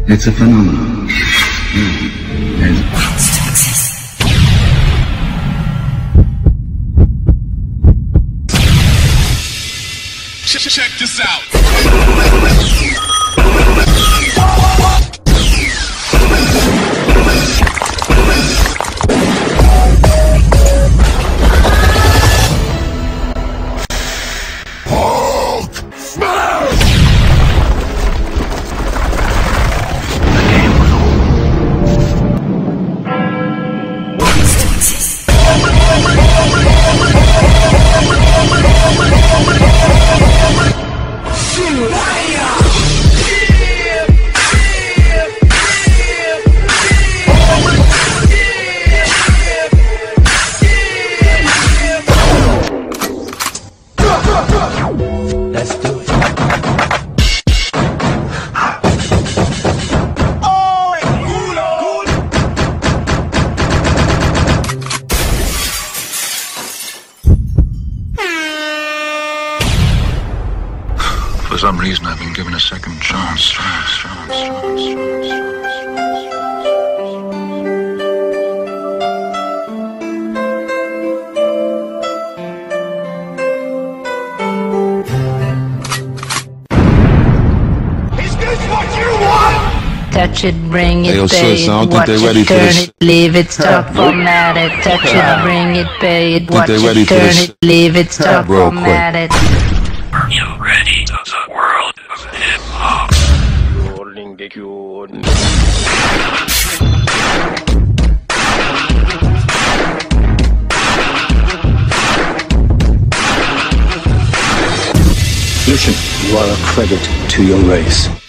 It's a phenomenon. D2xs. Check this out. Let's do it. For some reason, I've been given a second chance. Touch it, bring it, Hey, yo, pay sis, it, I don't think watch they ready it, for turn this. it, leave it, stop, format it. Touch it, bring it, pay it, watch they ready it, for turn this. it, leave it, stop, Real quick. format it. Are you ready to the world of hip-hop? Listen, you are a credit to your race.